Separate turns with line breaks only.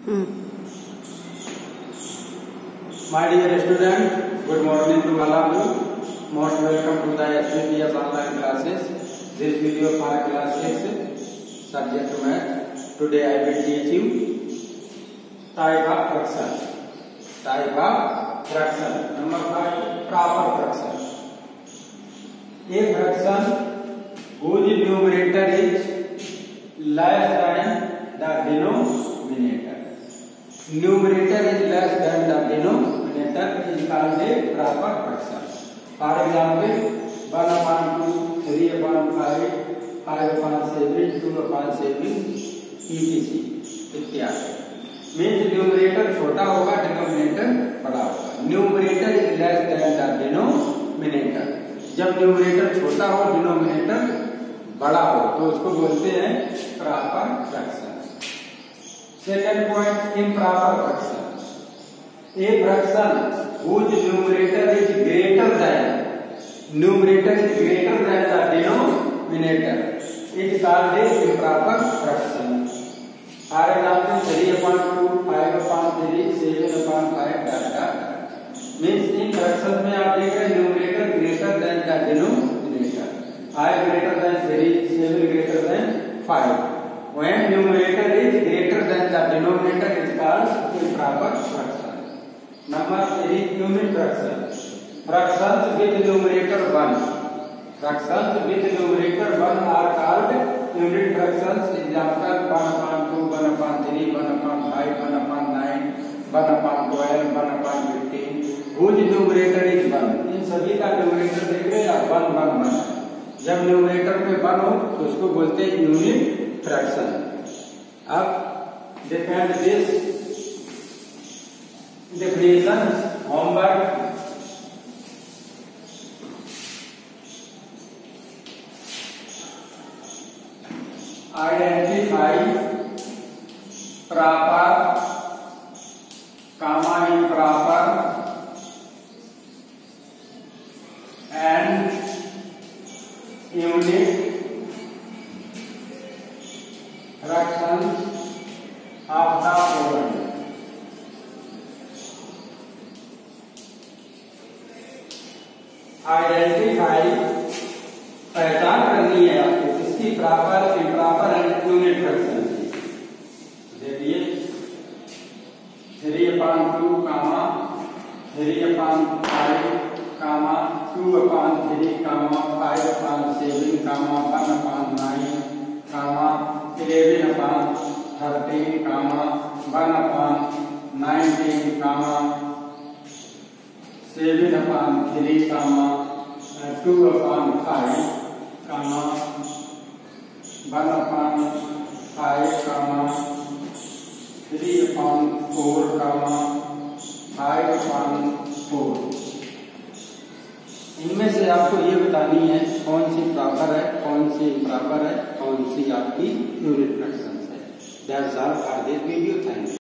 My dear student, good morning to all of you. Most welcome to the SPPS online classes. This video for class 6, subject math. Today I will teach you type of fraction. Type of fraction. Number 5, proper fraction. A fraction whose numerator is less than the denominator. Numerator is less than the denominator is called a proper fraction. For example, 1/2, 3/5, 5/7, 2/7, etc. इत्यादि. Means numerator छोटा होगा, denominator बड़ा होगा. Numerator is less than the denominator. जब numerator छोटा हो, denominator बड़ा हो, तो उसको बोलते हैं proper fraction. Second point, improper fraction. A fraction whose numerator is greater than the denominator is called a improper fraction. For example, 3/2, 5/3, 7/5, means in fraction में आप देख रहे हैं numerator greater than the denominator. 5 greater than 3, 7 greater than 5. When numerator is greater than the denominator is called improper fraction. Number 3, unit fraction. Fractions with numerator 1. Fractions with numerator 1 are called unit fractions. Example, 1/2, 1/3, 1/5, 1/9, 1/12, 1/15. Whose numerator is 1. इन सभी का numerator देख रहे हैं आप, 1, 1, 1. जब numerator में 1 हो तो उसको बोलते हैं unit fraction. अब defend this definition. Homework. Identify proper, improper and unit fractions of the following. Identify, पहचान करनी है आपको इसकी proper, improper and unit fraction की. देखिए 3/2, 3/5, 2/3, 5/7, 1/9, 11/13, 1/19, 7/3, 2/5, 1/5, 3/4, 5/4. इनमें से आपको ये बतानी है कौन सी प्रॉपर है, कौन सी इम्प्रॉपर है, कौन सी आपकी यूनिट फ्रैक्शन है. That's all for this video. Thank you.